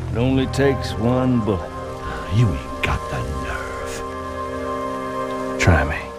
It only takes one bullet. You ain't got the nerve. Try me.